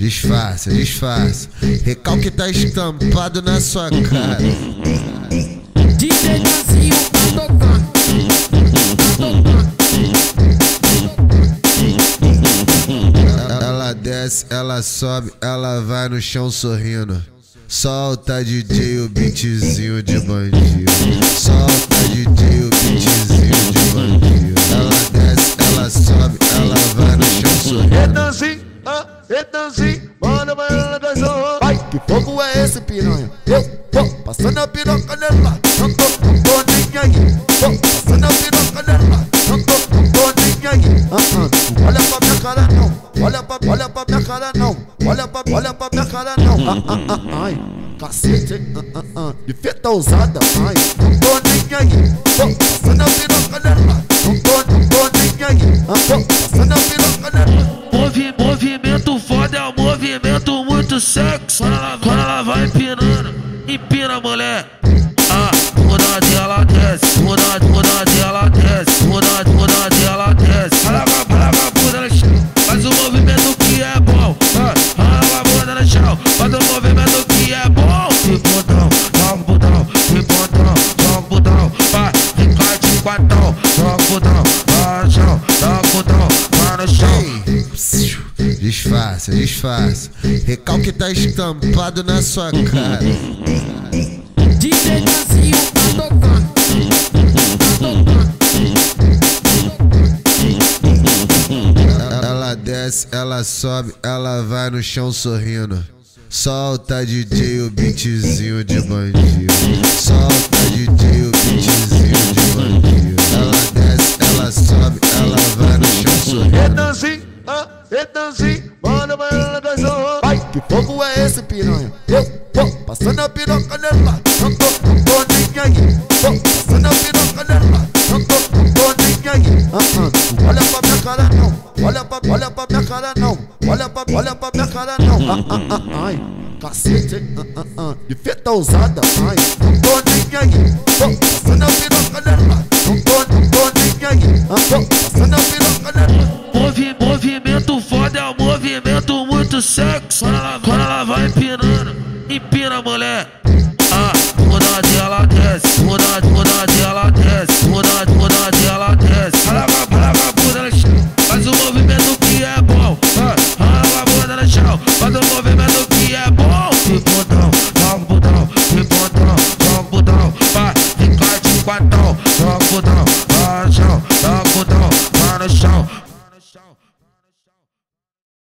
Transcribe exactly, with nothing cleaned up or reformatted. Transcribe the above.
Disfarça, disfarça. Recalque tá estampado na sua cara. D J Brasil pra tocar, pra tocar. Ela desce, ela sobe, ela vai no chão sorrindo. Solta D J o beatzinho de bandido. Solta D J o beatzinho de bandido. Ela desce, ela sobe, ela vai no chão sorrindo. Etanzinho, ah, etanzinho, manda pra ela das horrores. Vai, que fogo é esse, piranha? Eu tô passando a piroca nela, não tô, não tô nem aí. Tô passando a piroca nela, não tô, não tô nem aí. Ah, ah, olha pra minha cara não, olha pra, olha pra minha cara não, olha pra, olha pra minha cara não. Ah, ah, ah, ai, cacete, ah, ah, ah, de feta ousada, ai, não tô nem aí. Tô passando a piroca nela, não tô, não tô nem aí. Ah, tô passando a piroca nela. Movi, movimento foda, é um movimento muito sexy. Quando ela, quando ela vai empinando, empina mulher. Ah, bunda dela desce, bunda, bunda dela desce, bunda, bunda dela desce. Olha a olha a bunda no chão, faz o movimento que é bom. Ah, olha a bunda no chão, faz o movimento que é bom. Que bundão, joga o bundão, que bundão, joga o bundão. Vai, fica de quatão, joga o bundão, vai no chão, joga o bundão, vai no chão. Disfarça, disfarça. Recalque tá estampado na sua cara. D J Brasil pra tocar, pra tocar. Ela desce, ela sobe, ela vai no chão sorrindo. Solta D J o beatzinho de bandido. Solta D J o beatzinho de bandido. Ela desce, ela sobe, ela vai no chão sorrindo. Etanzinho, ah, etanzinho, manda pra ela das horrores. Vai, que fogo é esse, piranha? Eu tô passando a piroca nela, não tô, não tô nem aí. Tô passando a piroca nela, não tô, não tô nem aí. Ah, ah, olha pra minha cara não, olha pra, olha pra minha cara não, olha pra, olha pra minha cara não. Ah, ah, ah, ai, cacete, ah, ah, ah, de feta ousada, ai, não tô nem aí. Tô passando a piroca nela, não tô, não tô nem aí. Ah, tô passando a piroca nela. Movi, movimento foda, é um movimento muito sexy. Quando ela, quando ela vai empinando, empina mulher. Ah, bunda dela